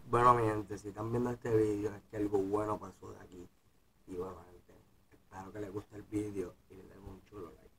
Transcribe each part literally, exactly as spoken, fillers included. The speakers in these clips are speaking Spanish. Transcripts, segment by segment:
Bueno, mi gente, si están viendo este vídeo es que algo bueno pasó de aquí. Y bueno, gente, espero que les guste el vídeo y les den un chulo like.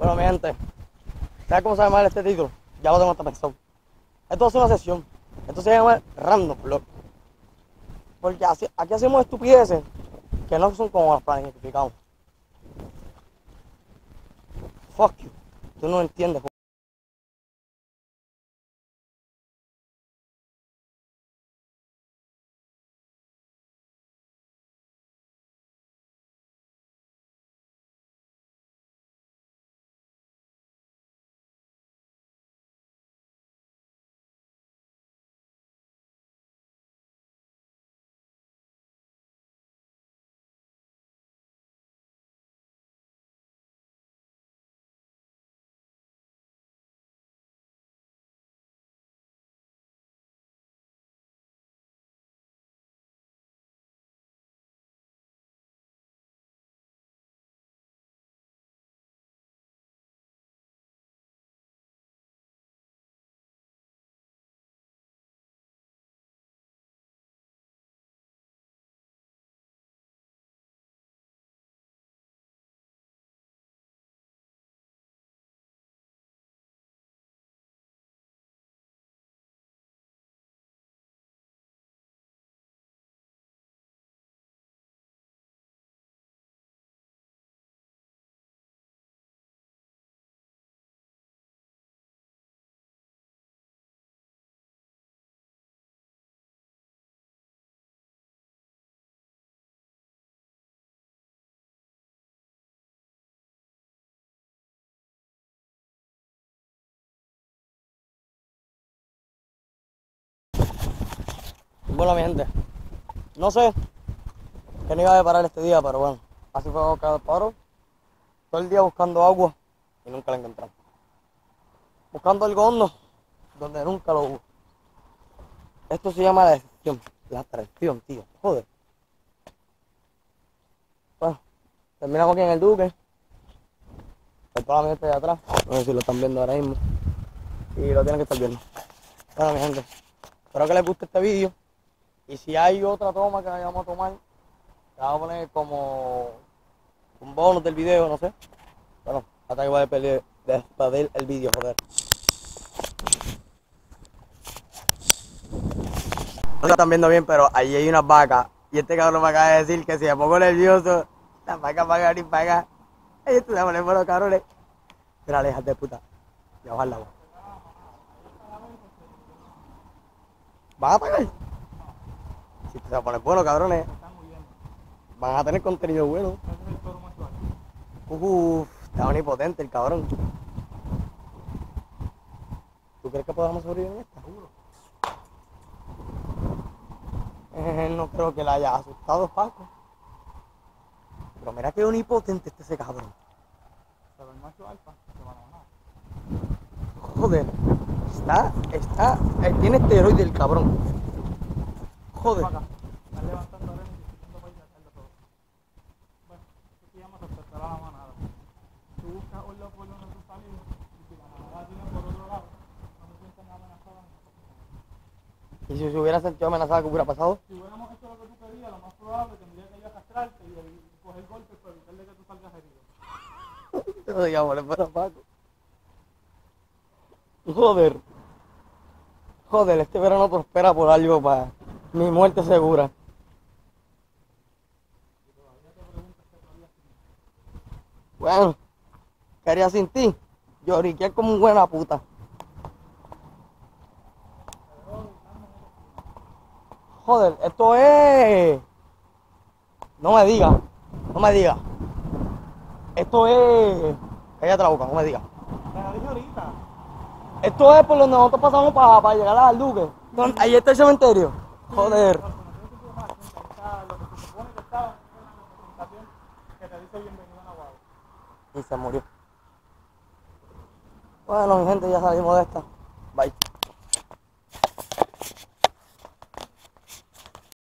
Bueno, mi gente, ¿sabes cómo se llama este título? Ya lo tengo hasta pensado. Esto es una sesión. Esto se llama Random Vlog. Porque así, aquí hacemos estupideces que no son como las planificamos. Fuck you. Tú no entiendes. Bueno, mi gente, no sé qué no iba a deparar este día, pero bueno, así fue cada paro. Todo el día buscando agua y nunca la encontramos. Buscando algo hondo donde nunca lo hubo. Esto se llama la decepción, la traición, tío. Joder. Bueno, terminamos aquí en el Duque. El toda la gente de atrás. No sé si lo están viendo ahora mismo. Y lo tienen que estar viendo. Bueno, mi gente, espero que les guste este vídeo. Y si hay otra toma que vayamos a tomar, la vamos a poner como un bonus del video, no sé. Bueno, hasta que voy a despedir, despedir el vídeo, joder. No se están viendo bien, pero allí hay unas vacas. Y este cabrón me acaba de decir que si me pongo nervioso, las vacas van a venir para acá. Y esto se va a poner por los cabrones. Pero alejas de puta. Y a bajar la agua. ¿Van a pagar? Si se va a poner bueno, cabrones. Van a tener contenido bueno. Uff, está omnipotente el cabrón. ¿Tú crees que podamos sobrevivir en esta? Eh, no creo que la haya asustado, Paco. Pero mira qué omnipotente este ese cabrón. Pero el macho alfa se van a bajar. Joder, está, está, eh, tiene esteroide el cabrón. Joder. Acá, están levantando arena y discutiendo para ir a sacarlo todo. Bueno, esto se llama respetar a la manada. Tú buscas un lado por donde tú sales y si la manada tiene por otro lado, no se sienten amenazadas. ¿Y si se hubiera sentido amenazada, qué hubiera pasado? Si hubiéramos hecho lo que tú querías, lo más probable tendría que ir a castrarte y, y coger golpes para evitarle que tú salgas herido. Eso digamos, le fuera Paco. Joder. Joder, este verano prospera por algo para mi muerte segura. Bueno, ¿qué haría sin ti? Lloriqué como un buena puta. Joder, esto es... No me digas, no me digas. Esto es... Cállate la boca, no me digas. Me la dije ahorita. Esto es por donde nosotros pasamos para pa llegar al Duque. ¿Dónde? Ahí está el cementerio. Joder. Pero como tienes que tomar cuenta, ahí está lo que se supone que estaba en la representación que te dice bienvenido a Nahuatl. Y se murió. Bueno, mi gente, ya salimos de esta. Bye.